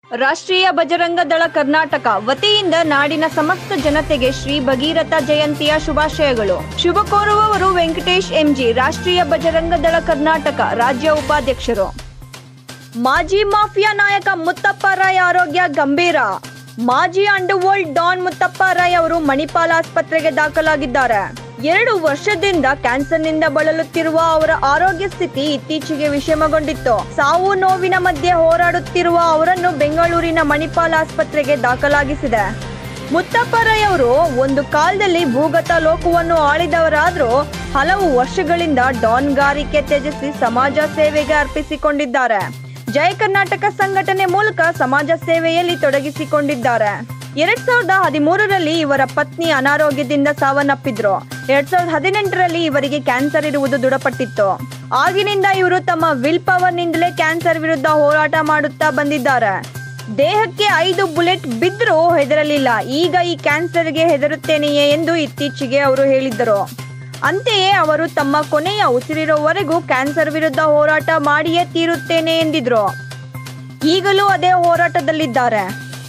ರಾಷ್ಟ್ರೀಯ ಬಜರಂಗ ದಳ ಕರ್ನಾಟಕ ವತಿಯಿಂದ ನಾಡಿನ ಸಮಸ್ತ ಜನತೆಗೆ ಶ್ರೀ ಭಗೀರಥ ಜಯಂತಿಯ ಶುಭಾಶಯಗಳು. ಶುಭ ಕೋರುವವರು ವೆಂಕಟೇಶ್ ಎಂಜಿ, ರಾಷ್ಟ್ರೀಯ ಬಜರಂಗ ದಳ ಕರ್ನಾಟಕ ರಾಜ್ಯ ಉಪಾಧ್ಯಕ್ಷರು. ಮಾಜಿ ಮಾಫಿಯಾ ನಾಯಕ ಮುತ್ತಪ್ಪ ರಾಯ್ ಆರೋಗ್ಯ ಗಂಭೀರ. ಮಾಜಿ ಅಂಡರ್ವರ್ಲ್ಡ್ ಡಾನ್ ಮುತ್ತಪ್ಪ ರಾಯ್ ಅವರು ಮಣಿಪಾಲ್ ಆಸ್ಪತ್ರೆಗೆ ದಾಖಲಾಗಿದ್ದಾರೆ. 2 ವರ್ಷದಿಂದ ಕ್ಯಾನ್ಸರ್ನಿಂದ ಬಳಲುತ್ತಿರುವ ಅವರ ಆರೋಗ್ಯ ಸ್ಥಿತಿ ಇತ್ತೀಚೆಗೆ ವಿಷಮಗೊಂಡಿತ್ತು. ಸಾವು ನೋವಿನ ಮಧ್ಯೆ ಹೋರಾಡುತ್ತಿರುವ ಅವರನ್ನು ಬೆಂಗಳೂರಿನ ಮಣಿಪಾಲ್ ಆಸ್ಪತ್ರೆಗೆ ದಾಖಲಾಗಿಸಿದೆ. ಮುತ್ತಪ್ಪ ರಾಯ್ ಅವರು ಒಂದು ಕಾಲದಲ್ಲಿ ಭೂಗತ ಲೋಕವನ್ನು ಆಳಿದವರಾದರೂ ಹಲವು ವರ್ಷಗಳಿಂದ ಡಾನ್ಗಾರಿಕೆ ತ್ಯಜಿಸಿ ಸಮಾಜ ಸೇವೆಗೆ ಅರ್ಪಿಸಿಕೊಂಡಿದ್ದಾರೆ. ಜಯ ಕರ್ನಾಟಕ ಸಂಘಟನೆ ಮೂಲಕ ಸಮಾಜ ಸೇವೆಯಲ್ಲಿ ತೊಡಗಿಸಿಕೊಂಡಿದ್ದಾರೆ. 2013ರಲ್ಲಿ ಇವರ ಪತ್ನಿ ಅನಾರೋಗ್ಯದಿಂದ ಸಾವನ್ನಪ್ಪಿದ್ರು. 2018ರಲ್ಲಿ ಇವರಿಗೆ ಕ್ಯಾನ್ಸರ್ ಇರುವುದು ದೃಢಪಟ್ಟಿತ್ತು. ಆಗಿನಿಂದ ಇವರು ತಮ್ಮ ವಿಲ್ ಪವರ್ ನಿಂದಲೇ ಕ್ಯಾನ್ಸರ್ ವಿರುದ್ಧ ಹೋರಾಟ ಮಾಡುತ್ತಾ ಬಂದಿದ್ದಾರೆ. ದೇಹಕ್ಕೆ 5 ಬುಲೆಟ್ ಬಿದ್ದರೂ ಹೆದರಲಿಲ್ಲ. ಈಗ ಈ ಕ್ಯಾನ್ಸರ್ಗೆ ಹೆದರುತ್ತೇನೆಯೇ ಎಂದು ಇತ್ತೀಚೆಗೆ ಅವರು ಹೇಳಿದ್ದರು. ಅಂತೆಯೇ ಅವರು ತಮ್ಮ ಕೊನೆಯ ಉಸಿರಿರುವವರೆಗೂ ಕ್ಯಾನ್ಸರ್ ವಿರುದ್ಧ ಹೋರಾಟ ಮಾಡಿಯೇ ತೀರುತ್ತೇನೆ ಎಂದಿದ್ರು. ಈಗಲೂ ಅದೇ ಹೋರಾಟದಲ್ಲಿದ್ದಾರೆ.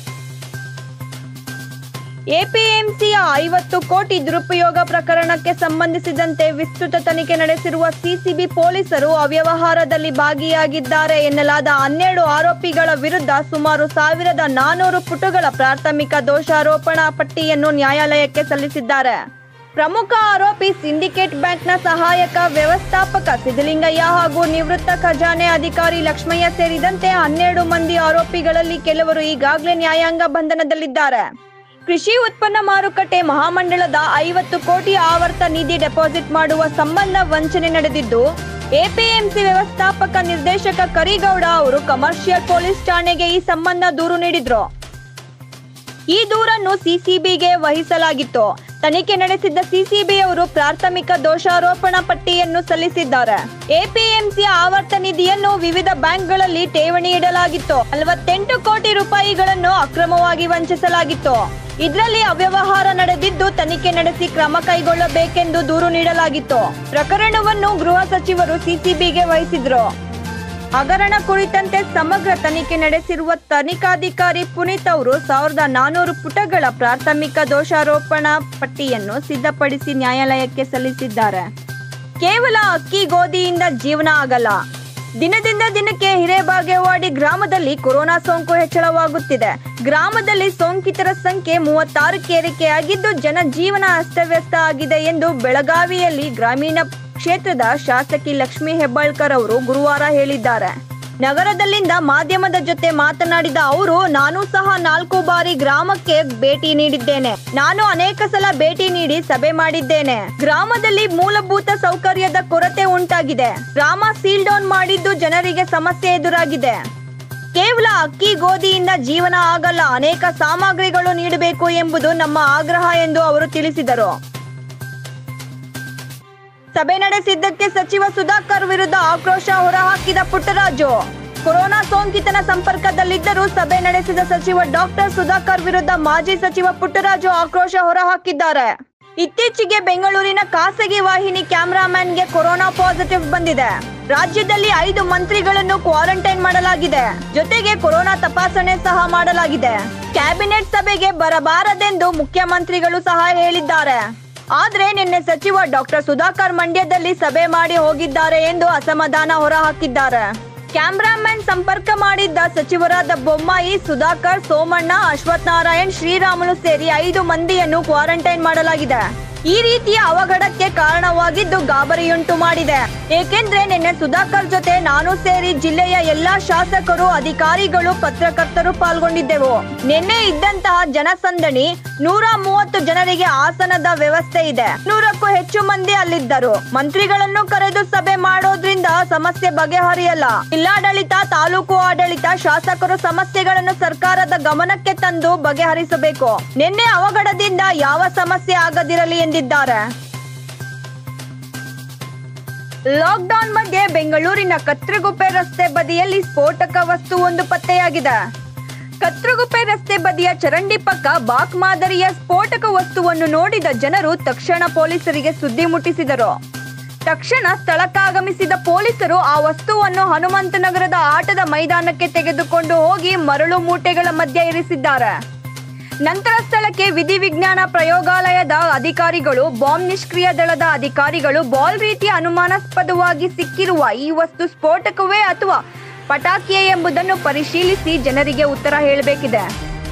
ಎಪಿಎಂಸಿಯ 50 ಕೋಟಿ ದುರುಪಯೋಗ ಪ್ರಕರಣಕ್ಕೆ ಸಂಬಂಧಿಸಿದಂತೆ ವಿಸ್ತೃತ ತನಿಖೆ ನಡೆಸಿರುವ ಸಿಸಿಬಿ ಪೊಲೀಸರು ಅವ್ಯವಹಾರದಲ್ಲಿ ಭಾಗಿಯಾಗಿದ್ದಾರೆ ಎನ್ನಲಾದ 12 ಆರೋಪಿಗಳ ವಿರುದ್ಧ ಸುಮಾರು 1400 ಪುಟಗಳ ಪ್ರಾಥಮಿಕ ದೋಷಾರೋಪಣಾ ಪಟ್ಟಿಯನ್ನು ನ್ಯಾಯಾಲಯಕ್ಕೆ ಸಲ್ಲಿಸಿದ್ದಾರೆ. ಪ್ರಮುಖ ಆರೋಪಿ ಸಿಂಡಿಕೇಟ್ ಬ್ಯಾಂಕ್ನ ಸಹಾಯಕ ವ್ಯವಸ್ಥಾಪಕ ಸಿದ್ದಲಿಂಗಯ್ಯ ಹಾಗೂ ನಿವೃತ್ತ ಖಜಾನೆ ಅಧಿಕಾರಿ ಲಕ್ಷ್ಮಯ್ಯ ಸೇರಿದಂತೆ 12 ಮಂದಿ ಆರೋಪಿಗಳಲ್ಲಿ ಕೆಲವರು ಈಗಾಗಲೇ ನ್ಯಾಯಾಂಗ ಬಂಧನದಲ್ಲಿದ್ದಾರೆ. ಕೃಷಿ ಉತ್ಪನ್ನ ಮಾರುಕಟ್ಟೆ ಮಹಾಮಂಡಳದ 50 ಕೋಟಿ ಆವರ್ತ ನಿಧಿ ಡೆಪಾಸಿಟ್ ಮಾಡುವ ಸಂಬಂಧ ವಂಚನೆ ನಡೆದಿದ್ದು, ಎಪಿಎಂಸಿ ವ್ಯವಸ್ಥಾಪಕ ನಿರ್ದೇಶಕ ಕರಿಗೌಡ ಅವರು ಕಮರ್ಷಿಯಲ್ ಪೊಲೀಸ್ ಠಾಣೆಗೆ ಈ ಸಂಬಂಧ ದೂರು ನೀಡಿದ್ರು. ಈ ದೂರನ್ನು ಸಿಸಿಬಿಗೆ ವಹಿಸಲಾಗಿತ್ತು. ತನಿಖೆ ನಡೆಸಿದ್ದ ಸಿಸಿಬಿಯವರು ಪ್ರಾಥಮಿಕ ದೋಷಾರೋಪಣಾ ಪಟ್ಟಿಯನ್ನು ಸಲ್ಲಿಸಿದ್ದಾರೆ. ಎಪಿಎಂಸಿಯ ಆವರ್ತ ನಿಧಿಯನ್ನು ವಿವಿಧ ಬ್ಯಾಂಕ್ಗಳಲ್ಲಿ ಠೇವಣಿ ಇಡಲಾಗಿತ್ತು. 48 ಕೋಟಿ ರೂಪಾಯಿಗಳನ್ನು ಅಕ್ರಮವಾಗಿ ವಂಚಿಸಲಾಗಿತ್ತು. ಇದರಲ್ಲಿ ಅವ್ಯವಹಾರ ನಡೆದಿದ್ದು ತನಿಖೆ ನಡೆಸಿ ಕ್ರಮ ಕೈಗೊಳ್ಳಬೇಕೆಂದು ದೂರು ನೀಡಲಾಗಿತ್ತು. ಪ್ರಕರಣವನ್ನು ಗೃಹ ಸಚಿವರು ಸಿಸಿಬಿಗೆ ವಹಿಸಿದ್ರು. ಹಗರಣ ಕುರಿತಂತೆ ಸಮಗ್ರ ತನಿಖೆ ನಡೆಸಿರುವ ತನಿಖಾಧಿಕಾರಿ ಪುನೀತ್ ಅವರು 1400 ಪುಟಗಳ ಪ್ರಾಥಮಿಕ ದೋಷಾರೋಪಣಾ ಪಟ್ಟಿಯನ್ನು ಸಿದ್ಧಪಡಿಸಿ ನ್ಯಾಯಾಲಯಕ್ಕೆ ಸಲ್ಲಿಸಿದ್ದಾರೆ. ಕೇವಲ ಅಕ್ಕಿ ಗೋಧಿಯಿಂದ ಜೀವನ ಆಗಲ್ಲ. ದಿನದಿಂದ ದಿನಕ್ಕೆ ಹಿರೇಬಾಗೇವಾಡಿ ಗ್ರಾಮದಲ್ಲಿ ಕೊರೋನಾ ಸೋಂಕು ಹೆಚ್ಚಳವಾಗುತ್ತಿದೆ. ಗ್ರಾಮದಲ್ಲಿ ಸೋಂಕಿತರ ಸಂಖ್ಯೆ 36ಕ್ಕೆ ಏರಿಕೆಯಾಗಿದ್ದು ಜನಜೀವನ ಅಸ್ತವ್ಯಸ್ತ ಆಗಿದೆ ಎಂದು ಬೆಳಗಾವಿಯಲ್ಲಿ ಗ್ರಾಮೀಣ ಕ್ಷೇತ್ರದ ಶಾಸಕಿ ಲಕ್ಷ್ಮೀ ಹೆಬ್ಬಾಳ್ಕರ್ ಅವರು ಗುರುವಾರ ಹೇಳಿದ್ದಾರೆ. ನಗರದಲ್ಲಿಂದ ಮಾಧ್ಯಮದ ಜೊತೆ ಮಾತನಾಡಿದ ಅವರು, ನಾನು ಸಹ 4 ಬಾರಿ ಗ್ರಾಮಕ್ಕೆ ಭೇಟಿ ನೀಡಿದ್ದೇನೆ. ನಾನು ಅನೇಕ ಸಲ ಭೇಟಿ ನೀಡಿ ಸಭೆ ಮಾಡಿದ್ದೇನೆ. ಗ್ರಾಮದಲ್ಲಿ ಮೂಲಭೂತ ಸೌಕರ್ಯದ ಕೊರತೆ ಉಂಟಾಗಿದೆ. ಗ್ರಾಮ ಸೀಲ್ ಡೌನ್ ಮಾಡಿದ್ದು ಜನರಿಗೆ ಸಮಸ್ಯೆ ಎದುರಾಗಿದೆ. ಕೇವಲ ಅಕ್ಕಿ ಗೋಧಿಯಿಂದ ಜೀವನ ಆಗಲ್ಲ, ಅನೇಕ ಸಾಮಗ್ರಿಗಳು ನೀಡಬೇಕು ಎಂಬುದು ನಮ್ಮ ಆಗ್ರಹ ಎಂದು ಅವರು ತಿಳಿಸಿದರು. ಸಭೆ ನಡೆಸಿದ್ದಕ್ಕೆ ಸಚಿವ ಸುಧಾಕರ್ ವಿರುದ್ಧ ಆಕ್ರೋಶ ಹೊರಹಾಕಿದ ಪುಟ್ಟರಾಜು. ಕೊರೋನಾ ಸೋಂಕಿತನ ಸಂಪರ್ಕದಲ್ಲಿದ್ದರೂ ಸಭೆ ನಡೆಸಿದ ಸಚಿವ ಡಾಕ್ಟರ್ ಸುಧಾಕರ್ ವಿರುದ್ಧ ಮಾಜಿ ಸಚಿವ ಪುಟ್ಟರಾಜು ಆಕ್ರೋಶ ಹೊರಹಾಕಿದ್ದಾರೆ. ಇತ್ತೀಚೆಗೆ ಬೆಂಗಳೂರಿನ ಖಾಸಗಿ ವಾಹಿನಿ ಕ್ಯಾಮರಾಮನ್ಗೆ ಕೊರೋನಾ ಪಾಸಿಟಿವ್ ಬಂದಿದೆ. ರಾಜ್ಯದಲ್ಲಿ 5 ಮಂತ್ರಿಗಳನ್ನು ಕ್ವಾರಂಟೈನ್ ಮಾಡಲಾಗಿದೆ. ಜೊತೆಗೆ ಕೊರೋನಾ ತಪಾಸಣೆ ಸಹ ಮಾಡಲಾಗಿದೆ. ಕ್ಯಾಬಿನೆಟ್ ಸಭೆಗೆ ಬರಬಾರದೆಂದು ಮುಖ್ಯಮಂತ್ರಿಗಳು ಸಹ ಹೇಳಿದ್ದಾರೆ. ಆದ್ರೆ ನಿನ್ನೆ ಸಚಿವ ಡಾಕ್ಟರ್ ಸುಧಾಕರ್ ಮಂಡ್ಯದಲ್ಲಿ ಸಭೆ ಮಾಡಿ ಹೋಗಿದ್ದಾರೆ ಎಂದು ಅಸಮಾಧಾನ ಹೊರಹಾಕಿದ್ದಾರೆ. ಕ್ಯಾಮರಾಮನ್ ಸಂಪರ್ಕ ಮಾಡಿದ್ದ ಸಚಿವರಾದ ಬೊಮ್ಮಾಯಿ, ಸುಧಾಕರ್, ಸೋಮಣ್ಣ, ಅಶ್ವಥ್ ನಾರಾಯಣ್, ಶ್ರೀರಾಮುಲು ಸೇರಿ 5 ಮಂದಿಯನ್ನು ಕ್ವಾರಂಟೈನ್ ಮಾಡಲಾಗಿದೆ. ಈ ರೀತಿಯ ಅವಘಡಕ್ಕೆ ಕಾರಣವಾಗಿದ್ದು ಗಾಬರಿಯುಂಟು ಮಾಡಿದೆ. ಏಕೆಂದ್ರೆ ನಿನ್ನೆ ಸುಧಾಕರ್ ಜೊತೆ ನಾನು ಸೇರಿ ಜಿಲ್ಲೆಯ ಎಲ್ಲಾ ಶಾಸಕರು, ಅಧಿಕಾರಿಗಳು, ಪತ್ರಕರ್ತರು ಪಾಲ್ಗೊಂಡಿದ್ದೆವು. ನಿನ್ನೆ ಇದ್ದಂತಹ ಜನಸಂದಣಿ 130 ಜನರಿಗೆ ಆಸನದ ವ್ಯವಸ್ಥೆ ಇದೆ. 100ಕ್ಕೂ ಹೆಚ್ಚು ಮಂದಿ ಅಲ್ಲಿದ್ದರು. ಮಂತ್ರಿಗಳನ್ನು ಕರೆದು ಸಭೆ ಮಾಡೋದ್ರಿಂದ ಸಮಸ್ಯೆ ಬಗೆಹರಿಯಲ್ಲ. ಜಿಲ್ಲಾಡಳಿತ, ತಾಲೂಕು ಆಡಳಿತ, ಶಾಸಕರು ಸಮಸ್ಯೆಗಳನ್ನು ಸರ್ಕಾರದ ಗಮನಕ್ಕೆ ತಂದು ಬಗೆಹರಿಸಬೇಕು. ನಿನ್ನೆ ಅವಘಡದಿಂದ ಯಾವ ಸಮಸ್ಯೆ ಆಗದಿರಲಿ ಎಂದಿದ್ದಾರೆ. ಲಾಕ್ಡೌನ್ ಮಧ್ಯೆ ಬೆಂಗಳೂರಿನ ಕತ್ರಗುಪ್ಪೆ ರಸ್ತೆ ಬದಿಯಲ್ಲಿ ಸ್ಫೋಟಕ ವಸ್ತುವೊಂದು ಪತ್ತೆಯಾಗಿದೆ. ಕತ್ರಗುಪ್ಪೆ ರಸ್ತೆ ಬದಿಯ ಚರಂಡಿ ಪಕ್ಕ ಬಾಕ್ ಮಾದರಿಯ ಸ್ಫೋಟಕ ವಸ್ತುವನ್ನು ನೋಡಿದ ಜನರು ತಕ್ಷಣ ಪೊಲೀಸರಿಗೆ ಸುದ್ದಿ ಮುಟ್ಟಿಸಿದರು. ತಕ್ಷಣ ಸ್ಥಳಕ್ಕಾಗಮಿಸಿದ ಪೊಲೀಸರು ಆ ವಸ್ತುವನ್ನು ಹನುಮಂತನಗರದ ಆಟದ ಮೈದಾನಕ್ಕೆ ತೆಗೆದುಕೊಂಡು ಹೋಗಿ ಮರಳು ಮೂಟೆಗಳ ಮಧ್ಯೆ ಇರಿಸಿದ್ದಾರೆ. ನಂತರ ಸ್ಥಳಕ್ಕೆ ವಿಧಿವಿಜ್ಞಾನ ಪ್ರಯೋಗಾಲಯದ ಅಧಿಕಾರಿಗಳು, ಬಾಂಬ್ ನಿಷ್ಕ್ರಿಯ ದಳದ ಅಧಿಕಾರಿಗಳು ಬಾಲ್ ರೀತಿಯ ಅನುಮಾನಾಸ್ಪದವಾಗಿ ಸಿಕ್ಕಿರುವ ಈ ವಸ್ತು ಸ್ಫೋಟಕವೇ ಅಥವಾ ಪಟಾಕಿಯೇ ಎಂಬುದನ್ನು ಪರಿಶೀಲಿಸಿ ಜನರಿಗೆ ಉತ್ತರ ಹೇಳಬೇಕಿದೆ.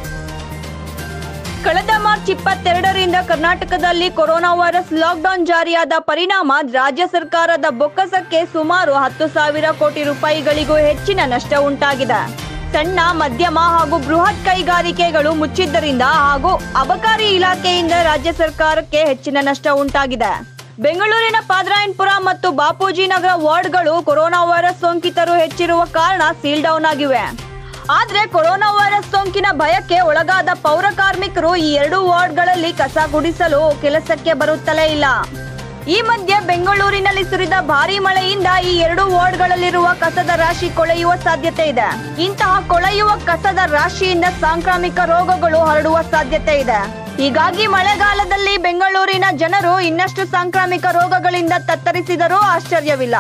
ಕಳೆದ ಮಾರ್ಚ್ 22ರಿಂದ ಕರ್ನಾಟಕದಲ್ಲಿ ಕೊರೋನಾ ವೈರಸ್ ಲಾಕ್ಡೌನ್ ಜಾರಿಯಾದ ಪರಿಣಾಮ ರಾಜ್ಯ ಸರ್ಕಾರದ ಬೊಕ್ಕಸಕ್ಕೆ ಸುಮಾರು 10,000 ಕೋಟಿ ರೂಪಾಯಿಗಳಿಗೂ ಹೆಚ್ಚಿನ ನಷ್ಟ ಉಂಟಾಗಿದೆ. ಸಣ್ಣ, ಮಧ್ಯಮ ಹಾಗೂ ಬೃಹತ್ ಕೈಗಾರಿಕೆಗಳು ಮುಚ್ಚಿದ್ದರಿಂದ ಹಾಗೂ ಅಬಕಾರಿ ಇಲಾಖೆಯಿಂದ ರಾಜ್ಯ ಸರ್ಕಾರಕ್ಕೆ ಹೆಚ್ಚಿನ ನಷ್ಟ ಉಂಟಾಗಿದೆ. ಬೆಂಗಳೂರಿನ ಪಾದರಾಯನಪುರ ಮತ್ತು ಬಾಪೂಜಿ ನಗರ ವಾರ್ಡ್ಗಳು ಕೊರೋನಾ ವೈರಸ್ ಸೋಂಕಿತರು ಹೆಚ್ಚಿರುವ ಕಾರಣ ಸೀಲ್ ಡೌನ್ ಆಗಿವೆ. ಆದ್ರೆ ಕೊರೋನಾ ವೈರಸ್ ಸೋಂಕಿನ ಭಯಕ್ಕೆ ಒಳಗಾದ ಪೌರ ಕಾರ್ಮಿಕರು ಈ 2 ವಾರ್ಡ್ಗಳಲ್ಲಿ ಕಸ ಗುಡಿಸಲು ಕೆಲಸಕ್ಕೆ ಬರುತ್ತಲೇ ಇಲ್ಲ. ಈ ಮಧ್ಯೆ ಬೆಂಗಳೂರಿನಲ್ಲಿ ಸುರಿದ ಭಾರೀ ಮಳೆಯಿಂದ ಈ 2 ವಾರ್ಡ್ಗಳಲ್ಲಿರುವ ಕಸದ ರಾಶಿ ಕೊಳೆಯುವ ಸಾಧ್ಯತೆ ಇದೆ. ಇಂತಹ ಕೊಳೆಯುವ ಕಸದ ರಾಶಿಯಿಂದ ಸಾಂಕ್ರಾಮಿಕ ರೋಗಗಳು ಹರಡುವ ಸಾಧ್ಯತೆ ಇದೆ. ಹೀಗಾಗಿ ಮಳೆಗಾಲದಲ್ಲಿ ಬೆಂಗಳೂರಿನ ಜನರು ಇನ್ನಷ್ಟು ಸಾಂಕ್ರಾಮಿಕ ರೋಗಗಳಿಂದ ತತ್ತರಿಸಿದರೂ ಆಶ್ಚರ್ಯವಿಲ್ಲ.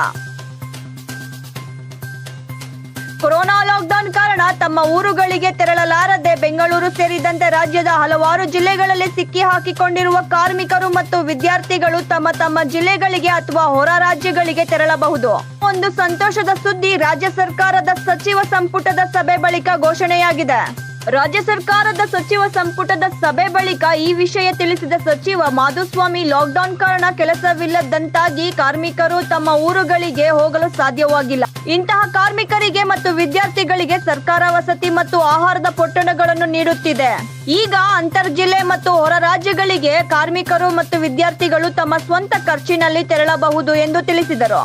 ಕೊರೋನಾ ಲಾಕ್ಡೌನ್ ಕಾರಣ ತಮ್ಮ ಊರುಗಳಿಗೆ ತೆರಳಲಾರದೆ ಬೆಂಗಳೂರು ಸೇರಿದಂತೆ ರಾಜ್ಯದ ಹಲವಾರು ಜಿಲ್ಲೆಗಳಲ್ಲಿ ಸಿಕ್ಕಿ ಹಾಕಿಕೊಂಡಿರುವ ಕಾರ್ಮಿಕರು ಮತ್ತು ವಿದ್ಯಾರ್ಥಿಗಳು ತಮ್ಮ ತಮ್ಮ ಜಿಲ್ಲೆಗಳಿಗೆ ಅಥವಾ ಹೊರ ರಾಜ್ಯಗಳಿಗೆ ತೆರಳಬಹುದು. ಒಂದು ಸಂತೋಷದ ಸುದ್ದಿ ರಾಜ್ಯ ಸರ್ಕಾರದ ಸಚಿವ ಸಂಪುಟದ ಸಭೆ ಬಳಿಕ ಘೋಷಣೆಯಾಗಿದೆ. ರಾಜ್ಯ ಸರ್ಕಾರದ ಸಚಿವ ಸಂಪುಟದ ಸಭೆ ಬಳಿಕ ಈ ವಿಷಯ ತಿಳಿಸಿದ ಸಚಿವ ಮಾಧುಸ್ವಾಮಿ, ಲಾಕ್ಡೌನ್ ಕಾರಣ ಕೆಲಸವಿಲ್ಲದಂತಾಗಿ ಕಾರ್ಮಿಕರು ತಮ್ಮ ಊರುಗಳಿಗೆ ಹೋಗಲು ಸಾಧ್ಯವಾಗಿಲ್ಲ. ಇಂತಹ ಕಾರ್ಮಿಕರಿಗೆ ಮತ್ತು ವಿದ್ಯಾರ್ಥಿಗಳಿಗೆ ಸರ್ಕಾರ ವಸತಿ ಮತ್ತು ಆಹಾರದ ಪೊಟ್ಟಣಗಳನ್ನು ನೀಡುತ್ತಿದೆ. ಈಗ ಅಂತರ್ ಜಿಲ್ಲೆ ಮತ್ತು ಹೊರ ರಾಜ್ಯಗಳಿಗೆ ಕಾರ್ಮಿಕರು ಮತ್ತು ವಿದ್ಯಾರ್ಥಿಗಳು ತಮ್ಮ ಸ್ವಂತ ಖರ್ಚಿನಲ್ಲಿ ತೆರಳಬಹುದು ಎಂದು ತಿಳಿಸಿದರು.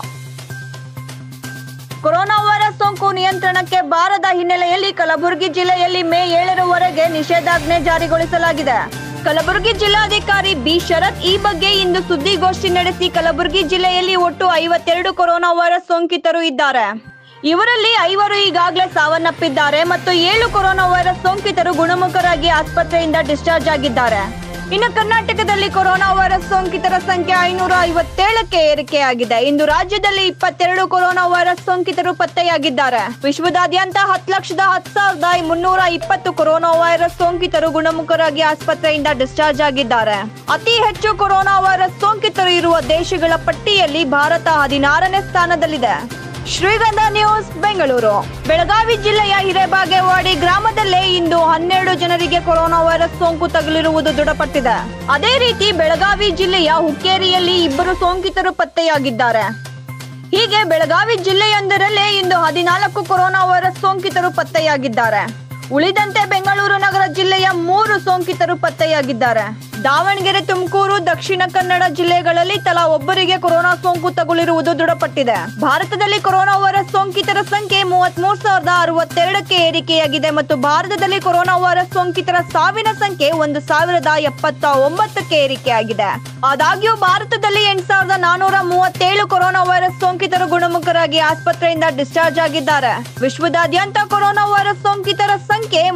ಕೊರೋನಾ ವೈರಸ್ ಸೋಂಕು ನಿಯಂತ್ರಣಕ್ಕೆ ಬಾರದ ಹಿನ್ನೆಲೆಯಲ್ಲಿ ಕಲಬುರಗಿ ಜಿಲ್ಲೆಯಲ್ಲಿ ಮೇ 7ರವರೆಗೆ ನಿಷೇಧಾಜ್ಞೆ ಜಾರಿಗೊಳಿಸಲಾಗಿದೆ. ಕಲಬುರಗಿ ಜಿಲ್ಲಾಧಿಕಾರಿ ಬಿ ಶರತ್ ಈ ಬಗ್ಗೆ ಇಂದು ಸುದ್ದಿಗೋಷ್ಠಿ ನಡೆಸಿ ಕಲಬುರಗಿ ಜಿಲ್ಲೆಯಲ್ಲಿ ಒಟ್ಟು 52 ಕೊರೋನಾ ವೈರಸ್ ಸೋಂಕಿತರು ಇದ್ದಾರೆ. ಇವರಲ್ಲಿ 5 ಈಗಾಗಲೇ ಸಾವನ್ನಪ್ಪಿದ್ದಾರೆ ಮತ್ತು 7 ಕೊರೋನಾ ವೈರಸ್ ಸೋಂಕಿತರು ಗುಣಮುಖರಾಗಿ ಆಸ್ಪತ್ರೆಯಿಂದ ಡಿಸ್ಚಾರ್ಜ್ ಆಗಿದ್ದಾರೆ. ಇನ್ನು ಕರ್ನಾಟಕದಲ್ಲಿ ಕೊರೋನಾ ವೈರಸ್ ಸೋಂಕಿತರ ಸಂಖ್ಯೆ 557ಕ್ಕೆ ಏರಿಕೆಯಾಗಿದೆ. ಇಂದು ರಾಜ್ಯದಲ್ಲಿ 22 ಕೊರೋನಾ ವೈರಸ್ ಸೋಂಕಿತರು ಪತ್ತೆಯಾಗಿದ್ದಾರೆ. ವಿಶ್ವದಾದ್ಯಂತ 10,10,320 ಕೊರೋನಾ ವೈರಸ್ ಸೋಂಕಿತರು ಗುಣಮುಖರಾಗಿ ಆಸ್ಪತ್ರೆಯಿಂದ ಡಿಸ್ಚಾರ್ಜ್ ಆಗಿದ್ದಾರೆ. ಅತಿ ಹೆಚ್ಚು ಕೊರೋನಾ ವೈರಸ್ ಸೋಂಕಿತರು ಇರುವ ದೇಶಗಳ ಪಟ್ಟಿಯಲ್ಲಿ ಭಾರತ 16ನೇ ಸ್ಥಾನದಲ್ಲಿದೆ. ಶ್ರೀಗಂಧ ನ್ಯೂಸ್, ಬೆಂಗಳೂರು. ಬೆಳಗಾವಿ ಜಿಲ್ಲೆಯ ಹಿರೇಬಾಗೇವಾಡಿ ಗ್ರಾಮದಲ್ಲೇ ಇಂದು 12 ಜನರಿಗೆ ಕೊರೋನಾ ವೈರಸ್ ಸೋಂಕು ತಗುಲಿರುವುದು ದೃಢಪಟ್ಟಿದೆ. ಅದೇ ರೀತಿ ಬೆಳಗಾವಿ ಜಿಲ್ಲೆಯ ಹುಕ್ಕೇರಿಯಲ್ಲಿ 2 ಸೋಂಕಿತರು ಪತ್ತೆಯಾಗಿದ್ದಾರೆ. ಹೀಗೆ ಬೆಳಗಾವಿ ಜಿಲ್ಲೆಯೊಂದರಲ್ಲೇ ಇಂದು 14 ಕೊರೋನಾ ವೈರಸ್ ಸೋಂಕಿತರು ಪತ್ತೆಯಾಗಿದ್ದಾರೆ. ಉಳಿದಂತೆ ಬೆಂಗಳೂರು ನಗರ ಜಿಲ್ಲೆಯ 3 ಸೋಂಕಿತರು ಪತ್ತೆಯಾಗಿದ್ದಾರೆ. ದಾವಣಗೆರೆ, ತುಮಕೂರು, ದಕ್ಷಿಣ ಕನ್ನಡ ಜಿಲ್ಲೆಗಳಲ್ಲಿ ತಲಾ ಒಬ್ಬರಿಗೆ ಕೊರೋನಾ ಸೋಂಕು ತಗುಲಿರುವುದು ದೃಢಪಟ್ಟಿದೆ. ಭಾರತದಲ್ಲಿ ಕೊರೋನಾ ವೈರಸ್ ಸೋಂಕಿತರ ಸಂಖ್ಯೆ 33,062ಕ್ಕೆ ಏರಿಕೆಯಾಗಿದೆ ಮತ್ತು ಭಾರತದಲ್ಲಿ ಕೊರೋನಾ ವೈರಸ್ ಸೋಂಕಿತರ ಸಾವಿನ ಸಂಖ್ಯೆ 1,079ಕ್ಕೆ ಏರಿಕೆಯಾಗಿದೆ. ಆದಾಗ್ಯೂ ಭಾರತದಲ್ಲಿ 8,437 ಕೊರೋನಾ ವೈರಸ್ ಸೋಂಕಿತರು ಗುಣಮುಖರಾಗಿ ಆಸ್ಪತ್ರೆಯಿಂದ ಡಿಸ್ಚಾರ್ಜ್ ಆಗಿದ್ದಾರೆ. ವಿಶ್ವದಾದ್ಯಂತ ಕೊರೋನಾ ವೈರಸ್ ಸೋಂಕಿತರ ಸಂಖ್ಯೆ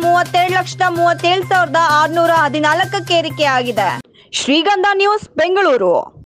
32,37,614ಕ್ಕೆ ಏರಿಕೆಯಾಗಿದೆ. ಶ್ರೀಗಂಧ ನ್ಯೂಸ್, ಬೆಂಗಳೂರು.